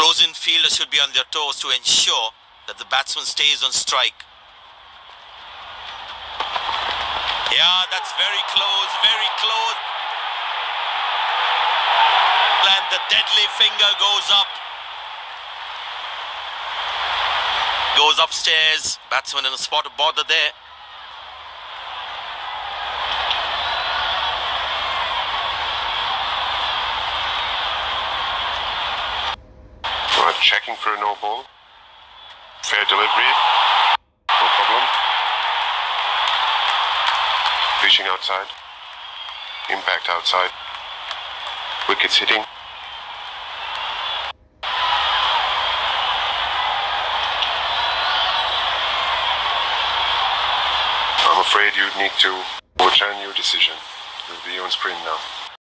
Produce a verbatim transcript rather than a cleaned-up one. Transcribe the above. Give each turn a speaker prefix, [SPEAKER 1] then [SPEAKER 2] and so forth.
[SPEAKER 1] Close-in fielders should be on their toes to ensure that the batsman stays on strike. Yeah, that's very close, very close. And the deadly finger goes up. Goes upstairs. Batsman in a spot of bother there.
[SPEAKER 2] Right, checking for a no ball. Fair delivery. No problem. Fishing outside. Impact outside. Wickets hitting. I'm afraid you'd need to overturn your decision. You'll be on screen now.